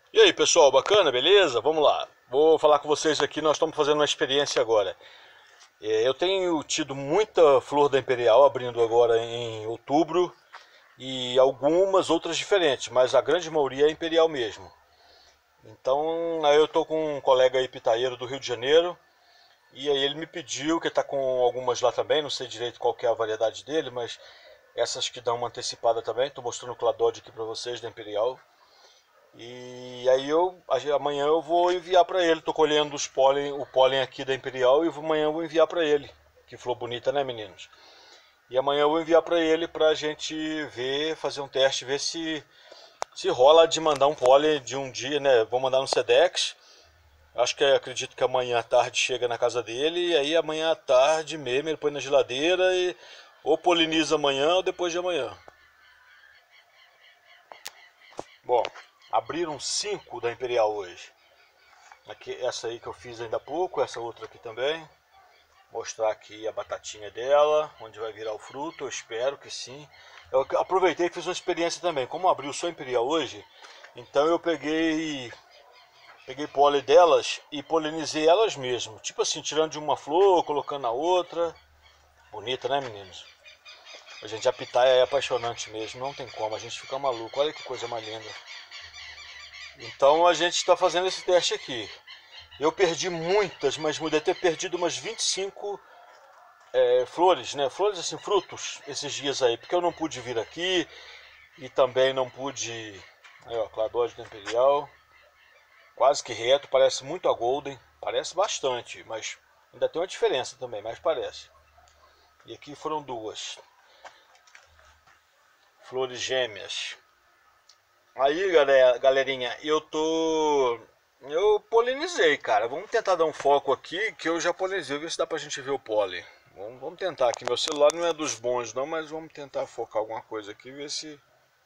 E aí pessoal, bacana, beleza? Vamos lá. Vou falar com vocês aqui, nós estamos fazendo uma experiência agora. Eu tenho tido muita flor da Imperial abrindo agora em outubro e algumas outras diferentes, mas a grande maioria é Imperial mesmo. Então aí eu estou com um colega aí pitaeiro do Rio de Janeiro e aí ele me pediu, que está com algumas lá também, não sei direito qual que é a variedade dele, mas essas que dão uma antecipada também. Estou mostrando o Cladode aqui para vocês da Imperial. E aí amanhã eu vou enviar para ele. Tô colhendo o pólen aqui da Imperial e amanhã eu vou enviar para ele. Que flor bonita, né, meninos? E amanhã eu vou enviar para ele pra gente ver, fazer um teste, ver se rola de mandar um pólen de um dia, né? Vou mandar no Sedex. Acredito que amanhã à tarde chega na casa dele e aí amanhã à tarde mesmo ele põe na geladeira e ou poliniza amanhã ou depois de amanhã. Bom, abriram 5 da Imperial hoje. Aqui, essa aí que eu fiz ainda há pouco, essa outra aqui também. Mostrar aqui a batatinha dela, onde vai virar o fruto, eu espero que sim. Eu aproveitei e fiz uma experiência também. Como abriu só Imperial hoje, então eu peguei pólen delas e polinizei elas mesmo. Tipo assim, tirando de uma flor, colocando na outra. Bonita, né, meninos? A gente, a pitaia é apaixonante mesmo, não tem como, a gente fica maluco. Olha que coisa mais linda. Então a gente está fazendo esse teste aqui. Eu perdi muitas, mas deve ter perdido umas 25 flores, né? Flores assim, frutos, esses dias aí, porque eu não pude vir aqui e também não pude. Aí, ó, Cladode do Imperial, quase que reto, parece muito a Golden, parece bastante, mas ainda tem uma diferença também, mas parece. E aqui foram duas flores gêmeas. Aí, galerinha, eu polinizei, cara. Vamos tentar dar um foco aqui, que eu já polinizei. Ver se dá pra gente ver o pólen. Vamos tentar aqui. Meu celular não é dos bons não, mas vamos tentar focar alguma coisa aqui, ver se...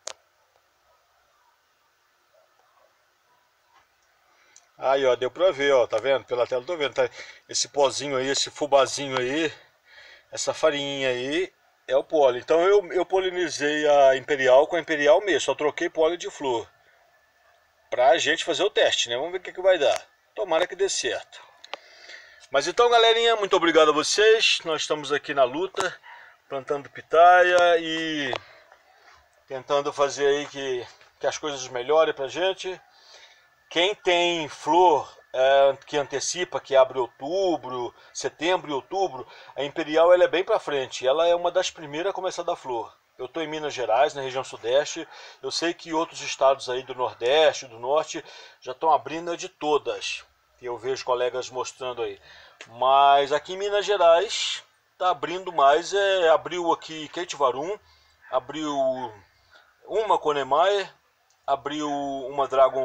Aí, ó, deu pra ver, ó, tá vendo? Pela tela eu tô vendo, tá? Esse pozinho aí, esse fubazinho aí, essa farinha aí, é o pólen. Então eu polinizei a Imperial com a Imperial mesmo, só troquei pólen de flor. Pra gente fazer o teste, né? Vamos ver o que vai dar. Tomara que dê certo. Mas então, galerinha, muito obrigado a vocês. Nós estamos aqui na luta, plantando pitaia e tentando fazer aí que as coisas melhorem pra gente. Quem tem flor que antecipa, que abre outubro, setembro e outubro, a Imperial ela é bem pra frente. Ela é uma das primeiras a começar a dar flor. Eu estou em Minas Gerais, na região sudeste. Eu sei que outros estados aí do nordeste, do norte, já estão abrindo de todas. Eu vejo colegas mostrando aí. Mas aqui em Minas Gerais está abrindo mais. Abriu aqui Kate Varum, abriu uma Conemaia, abriu uma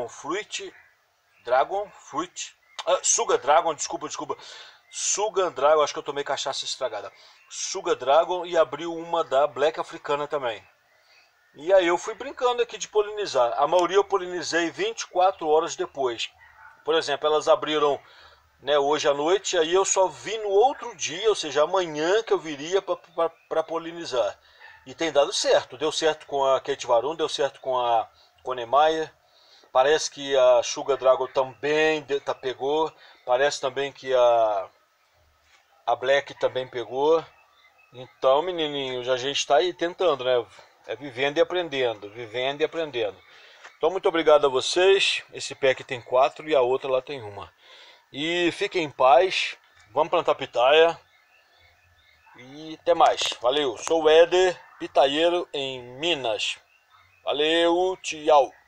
Dragon Fruit, Suga Dragon, desculpa. Suga Dragon, acho que eu tomei cachaça estragada. Suga Dragon e abriu uma da Black Africana também. E aí eu fui brincando aqui de polinizar. A maioria eu polinizei 24 horas depois. Por exemplo, elas abriram, né, hoje à noite, aí eu só vi no outro dia, ou seja, amanhã que eu viria para polinizar. E tem dado certo. Deu certo com a Kate Varum, deu certo com a Conemaia. Parece que a Sugar Dragon também pegou. Parece também que a Black também pegou. Então, menininhos, a gente está aí tentando, né? É vivendo e aprendendo, vivendo e aprendendo. Então, muito obrigado a vocês. Esse pé aqui tem 4 e a outra lá tem uma. E fiquem em paz. Vamos plantar pitaia. E até mais. Valeu. Sou o Éder, pitaieiro em Minas. Valeu, tchau.